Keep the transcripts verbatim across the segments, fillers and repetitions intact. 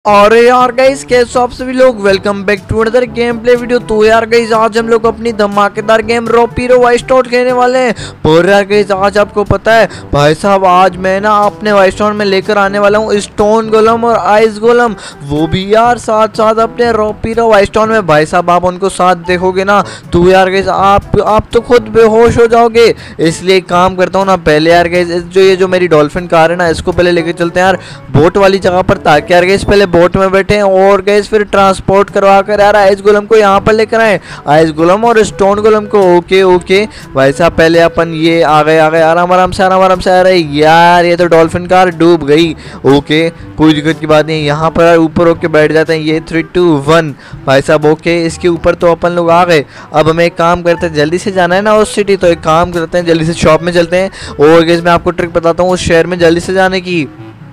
और यार गाइस कैसे हो आप सभी लोग। Welcome back to another game play video. तो यार गाइस आज हम लोग अपनी धमाकेदार गेम रोपीरो वाइस्टोन खेलने वाले हैं। पर यार गाइस आज आपको पता है भाई साहब, आज मैं ना अपने वाइस्टोन में लेकर आने वाला हूँ स्टोन गोलम और आइस गोलम, वो भी यार साथ साथ अपने रोपीरो वाइस्टोन में। भाई साहब आप उनको साथ देखोगे ना तो यार गाइस आप आप तो खुद बेहोश हो जाओगे। इसलिए एक काम करता हूँ ना, पहले यार गाइस जो ये जो मेरी डॉल्फिन कार है ना, इसको पहले लेके चलते हैं यार बोट वाली जगह पर, ताकि यार गाइस पहले बोट में बैठे हैं और गैस फिर ट्रांसपोर्ट करवा कर यार आइस गोलम को यहाँ पर लेकर आए, आइस गोलम और स्टोन गोलम को। ओके ओके भाई साहब पहले अपन ये आ गए आ गए आराम आराम से आराम आराम से आ रहे यार। ये तो डॉल्फिन कार डूब गई। ओके कोई दिक्कत की बात नहीं, यहाँ पर ऊपर होके बैठ जाते हैं। ये थ्री टू वन भाई साहब। ओके इसके ऊपर तो अपन लोग आ गए। अब हमें एक काम करते हैं, जल्दी से जाना है ना उस सिटी, तो एक काम करते हैं जल्दी से शॉप में चलते हैं और गैस मैं आपको ट्रिक बताता हूँ उस शहर में जल्दी से जाने की।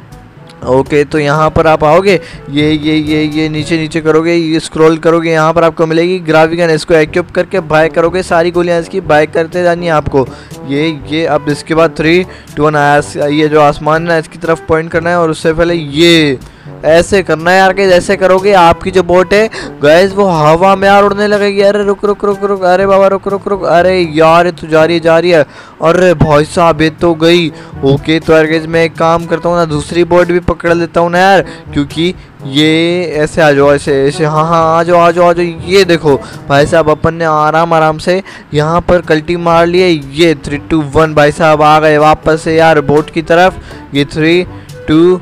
ओके okay, तो यहाँ पर आप आओगे, ये ये ये ये नीचे नीचे करोगे, ये स्क्रॉल करोगे, यहाँ पर आपको मिलेगी ग्राविगन। इसको एक्यूप करके बाय करोगे, सारी गोलियाँ इसकी बाय करते जानी है आपको। ये ये अब इसके बाद थ्री टू वन आया, ये जो आसमान है इसकी तरफ पॉइंट करना है और उससे पहले ये ऐसे करना है यार। कि जैसे करोगे आपकी जो बोट है गैस वो हवा में यार उड़ने लगेगी। अरे रुक रुक रुक रुक अरे बाबा रुक रुक रुक अरे यार ये तो जा रही है जा रही है। अरे भाई साहब ये तो गई। ओके तो यार गैस मैं एक काम करता हूँ ना, दूसरी बोट भी पकड़ लेता हूँ ना यार, क्योंकि ये ऐसे आ जाओ ऐसे ऐसे हाँ हाँ आ जाओ आ जाओ आ जाओ। ये देखो भाई साहब अपन ने आराम आराम से यहाँ पर कल्टी मार लिए। ये थ्री टू वन भाई साहब आ गए वापस से यार बोट की तरफ। ये थ्री टू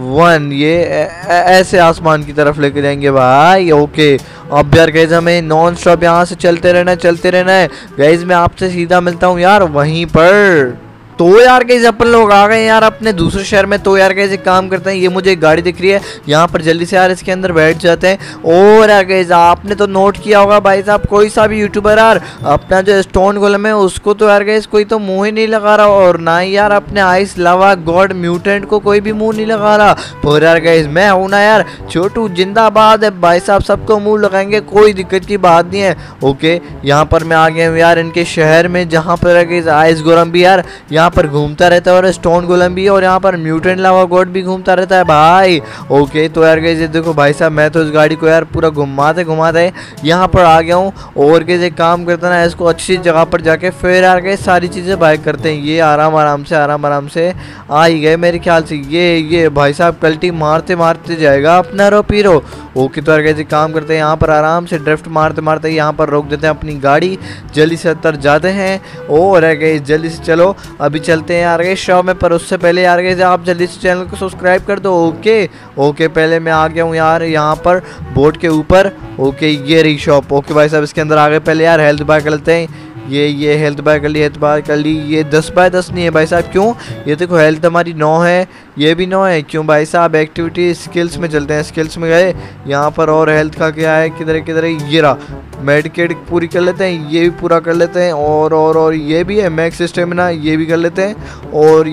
वन ये ऐसे आसमान की तरफ लेके जाएंगे भाई। ओके अब यार गैस हमें नॉन स्टॉप यहाँ से चलते रहना है चलते रहना है। गैस मैं आपसे सीधा मिलता हूँ यार वहीं पर। तो यार गैस अपन लोग आ गए यार अपने दूसरे शहर में। तो यार गैस एक काम करते हैं, ये मुझे एक गाड़ी दिख रही है यहाँ पर, जल्दी से यार इसके अंदर बैठ जाते हैं। और यार गैस आपने तो नोट किया होगा भाई साहब, कोई सा भी यूट्यूबर यार अपना जो स्टोन गोलम है उसको तो यार गैस कोई तो मुंह ही नहीं लगा रहा, और ना ही यार अपने आइस लावा गॉड म्यूटेंट को कोई भी मुंह नहीं लगा रहा। पर यार गैस मैं हूं ना यार, छोटू जिंदाबाद है भाई साहब, सबको मुंह लगाएंगे, कोई दिक्कत की बात नहीं है। ओके यहाँ पर मैं आ गया हूँ यार इनके शहर में, जहाँ पर गैस आइस गोलम भी यार यहाँ पर घूमता रहता है और स्टोन गोलम भी, और यहाँ पर म्यूटेंट लावा गॉड भी घूमता रहता है भाई। ओके तो यार गाइस ये देखो भाई साहब, मैं तो इस गाड़ी को यार पूरा घुमाते घुमाते यहाँ पर आ गया हूँ। और गाइस एक काम करता ना, इसको अच्छी जगह पर जाके फिर यार गाइस सारी चीज़ें बाय करते हैं। ये आराम आराम से आराम आराम से आ ही गए मेरे ख्याल से। ये ये भाई साहब कल्टी मारते मारते जाएगा अपना रोपीरो। ओके तो यार गाइस एक काम करते हैं, यहाँ पर आराम से ड्रिफ्ट मारते मारते यहाँ पर रोक देते हैं अपनी गाड़ी, जल्दी से अंदर जाते हैं। और यार गाइस जल्दी से चलो अभी चलते हैं यार गाइस शॉप में। पर उससे पहले यार गाइस आप जल्दी से चैनल को सब्सक्राइब कर दो। ओके ओके पहले मैं आ गया हूँ यार यहाँ पर बोट के ऊपर। ओके ये रही शॉप। ओके भाई साहब इसके अंदर आ गए, पहले यार हेल्थ बाय कर लेते हैं। ये ये हेल्थ बाय कर ली हेल्थ बाय कर ली। ये दस बाय दस नहीं है भाई साहब, क्यों? ये देखो हेल्थ हमारी नौ है, ये भी नौ है, क्यों भाई साहब? एक्टिविटी स्किल्स में चलते हैं, स्किल्स में गए यहाँ पर। और हेल्थ का क्या है, किधर किधर है, ये रहा मेडिकेट पूरी कर लेते हैं, ये भी पूरा कर लेते हैं। और और और ये भी है मैक्स स्टेमिना, ये भी कर लेते हैं। और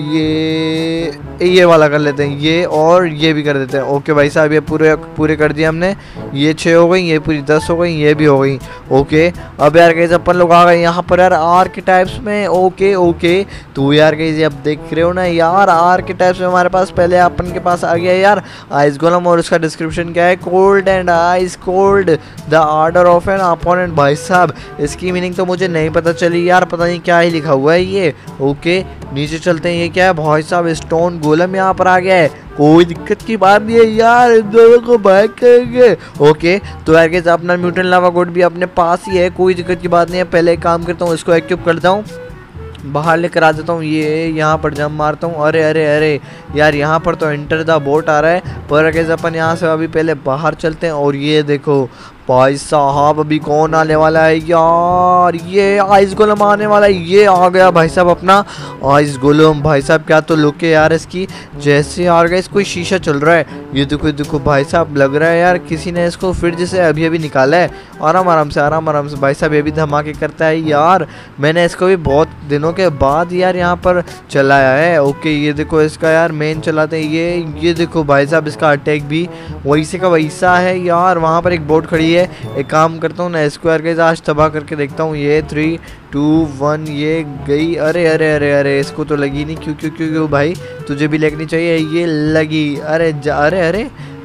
ये ये वाला कर लेते हैं, ये और ये भी कर देते हैं। ओके भाई साहब ये पूरे पूरे कर दिए हमने। ये छः हो गई, ये पूरी दस हो गई, ये भी हो गई। ओके अब यार गाइस अपन लोग आ गए यहाँ पर यार आर्किटाइप्स में। ओके ओके तो यार गाइस ये अब देख रहे हो ना यार आर्किटाइप्स में हमारे पास पहले अपन के पास आ गया यार आइस गोलम, और उसका डिस्क्रिप्शन क्या है, cold and ice cold the order of an opponent. भाई साहब इसकी मीनिंग तो मुझे नहीं पता चली यार, पता नहीं क्या ही लिखा हुआ है ये। ओके नीचे चलते हैं, ये क्या है भाई साहब, स्टोन गोलम यहाँ पर आ गया है, कोई दिक्कत की बात नहीं है यार, इन दोनों को बाइक करेंगे। ओके तो यार गाइस अपना म्यूटेंट लावा गोड भी अपने पास ही है, कोई दिक्कत की बात नहीं है। पहले एक काम करता हूँ, इसको एक्टिव करता हूँ, बाहर लेकर आ जाता हूँ, ये यहाँ पर जंप मारता हूँ। अरे अरे अरे यार यहाँ पर तो एंटर द बोट आ रहा है, पर गाइस अपन यहाँ से अभी पहले बाहर चलते हैं। और ये देखो भाई साहब अभी कौन आने वाला है यार, ये आइस गोलम आने वाला है। ये आ गया भाई साहब अपना आइस गोलम। भाई साहब क्या तो लुक है यार इसकी, जैसे यार गाइस कोई शीशा चल रहा है। ये देखो देखो भाई साहब लग रहा है यार किसी ने इसको फ्रिज से अभी अभी निकाला है। आराम आराम से आराम आराम से भाई साहब ये भी धमाके करता है यार, मैंने इसको भी बहुत दिनों के बाद यार यहाँ पर चलाया है। ओके ये देखो इसका यार मेन चलाते हैं ये ये देखो भाई साहब इसका अटैक भी वैसे का वैसा है यार। वहाँ पर एक बोट खड़ी है, एक काम करता हूँ ना इसको यार गाइस आज तबाह करके देखता हूँ। ये थ्री टू वन ये गई। अरे अरे अरे अरे इसको तो लगी नहीं, क्यों क्यों क्यों क्यों भाई, तुझे भी लगनी चाहिए। ये लगी, अरे अरे अरे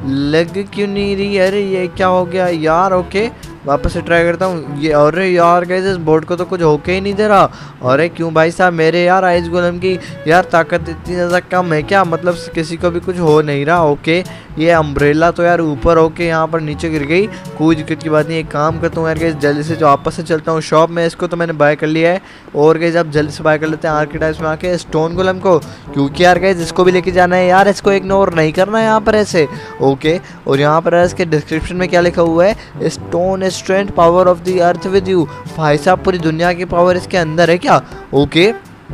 लग क्यों नहीं रही? अरे ये क्या हो गया यार? ओके वापस से ट्राई करता हूँ ये। अरे यार गाइस इस बोर्ड को तो कुछ होके ही नहीं दे रहा। अरे क्यों भाई साहब मेरे यार आइस गोलम की यार ताकत इतनी ज़्यादा कम है क्या? मतलब किसी को भी कुछ हो नहीं रहा। ओके ये अम्ब्रेला तो यार ऊपर होके यहाँ पर नीचे गिर गई। कोई दिक्कत की बात नहीं। एक काम करता हूँ यार गाइस जल्दी से जो वापस से चलता हूँ शॉप में। इसको तो मैंने बाय कर लिया है और गाइस अब जल्दी से बाय कर लेते हैं आर्किटाइप्स में आके स्टोन गोलम को, क्योंकि यार गाइस इसको भी लेके जाना है यार। इसको इग्नोर नहीं करना है यहाँ पर ऐसे। ओके और यहाँ पर इसके डिस्क्रिप्शन में क्या लिखा हुआ है? Stone strength power of the earth with you. भाई साहब पूरी दुनिया की पावर इसके अंदर है क्या? ओके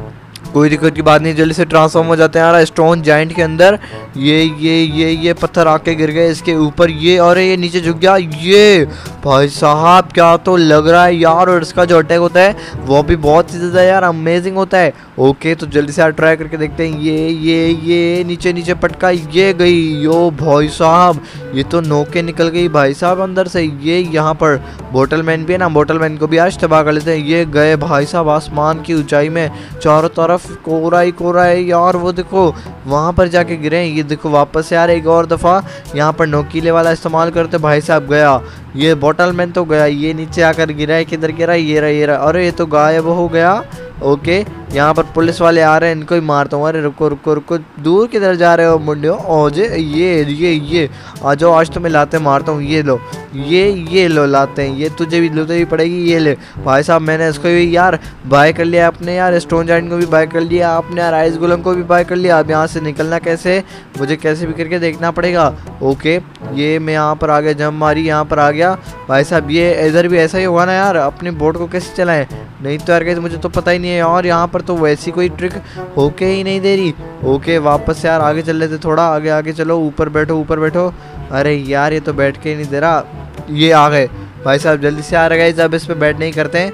कोई दिक्कत की बात नहीं। जल्दी से ट्रांसफॉर्म हो जाते हैं यार स्टोन जाइंट के अंदर। ये ये ये ये पत्थर आके गिर गए इसके ऊपर ये, और ये नीचे झुक गया ये। भाई साहब क्या तो लग रहा है यार। और इसका जो अटैक होता है वो भी बहुत ही ज़्यादा यार अमेजिंग होता है। ओके तो जल्दी से यार ट्राई करके देखते हैं। ये ये ये नीचे नीचे पटका ये गई। यो भाई साहब ये तो नोके निकल गई भाई साहब अंदर से। ये यहाँ पर बोटल मैन भी है ना, बोटल मैन को भी आज तबाह कर लेते हैं। ये गए भाई साहब आसमान की ऊंचाई में, चारों तरफ कोहरा ही कोहरा है यार। वो देखो वहाँ पर जाके गिरे। ये देखो वापस यार एक और दफ़ा यहाँ पर नोकीले वाला इस्तेमाल करते भाई साहब गया। ये बॉटल मैन तो गया। ये नीचे आकर गिरा है, किधर गिरा? ये रहा ये रहा। अरे ये तो गायब हो गया। ओके यहाँ पर पुलिस वाले आ रहे हैं, इनको ही मारता हूँ। अरे रुको रुको रुको, दूर किधर जा रहे हो मुंडियो? ओजे ये ये ये आ जाओ, आज तो मैं लाते मारता हूँ। ये लो ये ये लो लाते हैं। ये तुझे भी लेते ही पड़ेगी। ये ले भाई साहब मैंने इसको भी यार बाय कर लिया अपने यार स्टोन जाइंट को भी बाय कर लिया आपने यार आइस गोलम को भी बाय कर लिया। अब यहाँ से निकलना कैसे? मुझे कैसे भी करके देखना पड़ेगा। ओके ये मैं यहाँ पर आ गया, जंप मारी यहाँ पर आ गया भाई साहब। ये इधर भी ऐसा ही होगा ना यार, अपने बोर्ड को कैसे चलाएं? नहीं तो यार मुझे तो पता ही नहीं है। और यहाँ पर तो वैसी कोई ट्रिक होके ही नहीं दे रही। ओके वापस यार आगे चल लेते, थोड़ा आगे आगे चलो। ऊपर बैठो ऊपर बैठो। अरे यार ये तो बैठ के ही नहीं दे रहा। ये आ गए भाई साहब, जल्दी से आ रहे गए। अब इस पे बैठ नहीं करते हैं।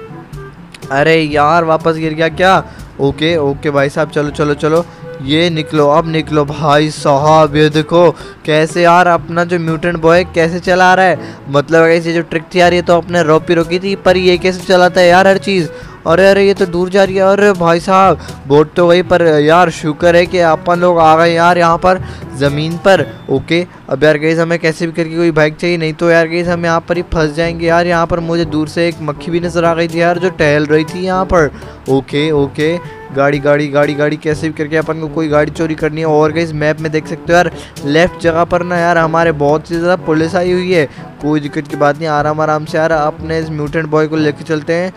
अरे यार वापस गिर गया क्या? ओके ओके भाई साहब चलो चलो चलो। ये निकलो अब निकलो भाई साहब। ये देखो कैसे यार अपना जो म्यूटेंट बॉय कैसे चला रहा है। मतलब ऐसी जो ट्रिक थी यार ये तो अपने रोपी रोकी थी, पर ये कैसे चलाता है यार हर चीज़। अरे अरे ये तो दूर जा रही है। अरे भाई साहब बोट तो वही पर यार शुक्र है कि अपन लोग आ गए यार यहाँ पर ज़मीन पर। ओके अब यार गाइस हमें कैसे भी करके कोई बाइक चाहिए, नहीं तो यार गाइस हम यहाँ पर ही फंस जाएंगे यार। यहाँ पर मुझे दूर से एक मक्खी भी नज़र आ गई थी यार जो टहल रही थी यहाँ पर। ओके ओके गाड़ी गाड़ी गाड़ी गाड़ी कैसे भी करके अपन को कोई गाड़ी चोरी करनी है। और गाइस मैप में देख सकते हो यार लेफ्ट जगह पर ना यार हमारे बहुत ही ज़्यादा पुलिस आई हुई है। कोई दिक्कत की बात नहीं, आराम आराम से यार अपने इस म्यूटेंट बॉय को लेके चलते हैं।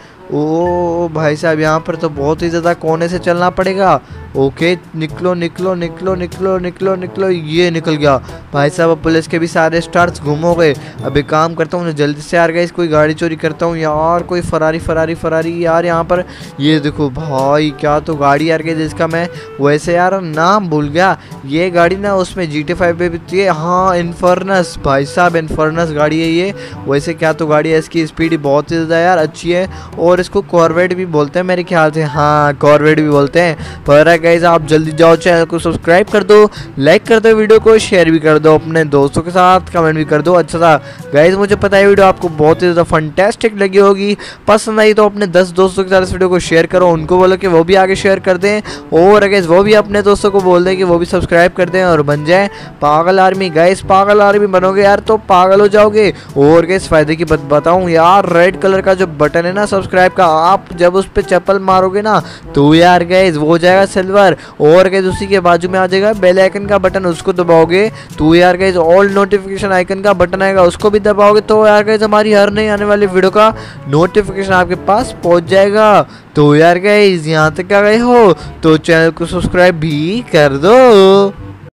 ओ भाई साहब यहाँ पर तो बहुत ही ज़्यादा कोने से चलना पड़ेगा। ओके निकलो निकलो निकलो निकलो निकलो निकलो। ये निकल गया भाई साहब। अब पुलिस के भी सारे स्टार्स गुम हो गए। अब एक काम करता हूँ जल्दी से यार गाइस कोई गाड़ी चोरी करता हूँ यार। कोई फरारी फरारी फरारी यार यहाँ पर। ये देखो भाई क्या तो गाड़ी यार गई जिसका मैं वैसे यार नाम भूल गया। ये गाड़ी ना उसमें जी टी फाइव पे भी है। हाँ इन्फर्नस भाई साहब, इन्फर्नस गाड़ी है ये। वैसे क्या तो गाड़ी है, इसकी स्पीड बहुत ही ज़्यादा यार अच्छी है। और इसको कॉर्वेट भी बोलते हैं मेरे ख्याल से। हाँ कॉर्वेट भी बोलते हैं। पर गाइस आप जल्दी जाओ चैनल को सब्सक्राइब कर दो, लाइक कर दो, वीडियो को शेयर भी कर दो अपने दोस्तों के साथ, कमेंट भी कर दो। अच्छा था गाइस मुझे पता है वीडियो आपको बहुत ही ज़्यादा फंटेस्टिक लगी होगी। पसंद आई तो अपने दस दोस्तों के साथ इस वीडियो को शेयर करो, उनको बोलो कि वो भी आगे शेयर कर दें। और गाइस वो भी अपने दोस्तों को बोल दें कि वो भी सब्सक्राइब कर दें और बन जाए पागल आर्मी। गाइस पागल आर्मी बनोगे यार तो पागल हो जाओगे। और गाइस फायदे की बात बताऊं यार, रेड कलर का जो बटन है ना सब्सक्राइब का, आप जब उस पर चप्पल मारोगे ना तो यार गाइस वो हो जाएगा सिल्वर। और गाइस उसी के बाजू में आ जाएगा बेल आइकन का बटन, उसको दबाओगे तो यार गाइस ऑल नोटिफिकेशन आइकन का बटन आएगा, उसको भी दबाओगे तो यार गाइस हमारी हर नई आने वाली वीडियो का नोटिफिकेशन आपके पास पहुंच जाएगा। तो यार गाइस यहाँ तक आ गए हो तो चैनल को सब्सक्राइब भी कर दो।